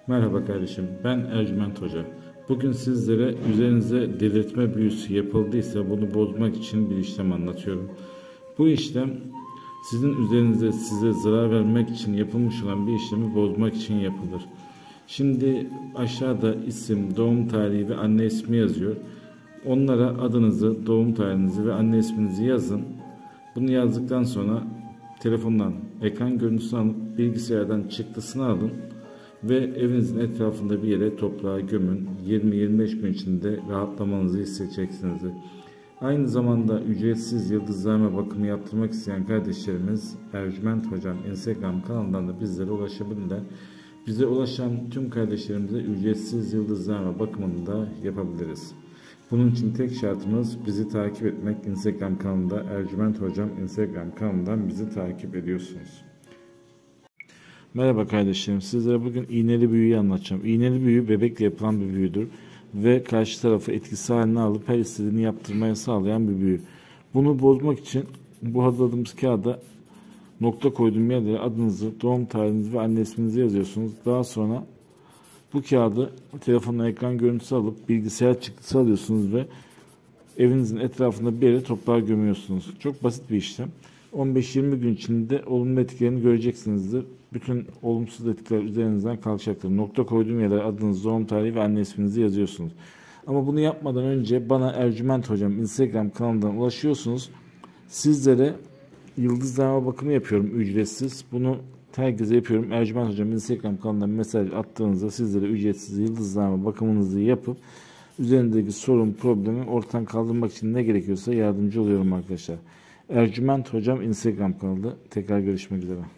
Merhaba kardeşim, ben Ercüment Hoca. Bugün sizlere üzerinize delirtme büyüsü yapıldıysa bunu bozmak için bir işlem anlatıyorum. Bu işlem sizin üzerinize size zarar vermek için yapılmış olan bir işlemi bozmak için yapılır. Şimdi aşağıda isim, doğum tarihi ve anne ismi yazıyor. Onlara adınızı, doğum tarihinizi ve anne isminizi yazın. Bunu yazdıktan sonra telefondan ekran görüntüsünü alıp bilgisayardan çıktısını alın ve evinizin etrafında bir yere toprağa gömün. 20-25 gün içinde rahatlamanızı hissedeceksiniz. Aynı zamanda ücretsiz yıldızlarma bakımı yaptırmak isteyen kardeşlerimiz Ercüment Hocam Instagram kanalından da bizlere ulaşabilirler. Bize ulaşan tüm kardeşlerimize ücretsiz yıldızlarma bakımını da yapabiliriz. Bunun için tek şartımız bizi takip etmek. Instagram kanalında Ercüment Hocam Instagram kanalından bizi takip ediyorsunuz. Merhaba kardeşlerim, sizlere bugün iğneli büyüyü anlatacağım. İğneli büyü bebekle yapılan bir büyüdür ve karşı tarafı etkisi haline alıp her istediğini yaptırmaya sağlayan bir büyü. Bunu bozmak için bu hazırladığımız kağıda nokta koyduğum yerlere adınızı, doğum tarihinizi ve anne isminizi yazıyorsunuz. Daha sonra bu kağıdı telefonla ekran görüntüsü alıp bilgisayar çıktısı alıyorsunuz ve evinizin etrafında bir yere toprağa gömüyorsunuz. Çok basit bir işlem. 15-20 gün içinde olumlu etkilerini göreceksinizdir. Bütün olumsuz etkiler üzerinizden kalkacaktır. Nokta koyduğum yere adınız, doğum tarihi ve anne isminizi yazıyorsunuz. Ama bunu yapmadan önce bana Ercüment Hocam Instagram kanalından ulaşıyorsunuz. Sizlere yıldızlama bakımı yapıyorum ücretsiz. Bunu herkese yapıyorum. Ercüment Hocam Instagram kanalından mesaj attığınızda sizlere ücretsiz yıldızlama bakımınızı yapıp üzerindeki sorun, problemi ortadan kaldırmak için ne gerekiyorsa yardımcı oluyorum arkadaşlar. Ercüment Hocam Instagram kanalı. Tekrar görüşmek üzere.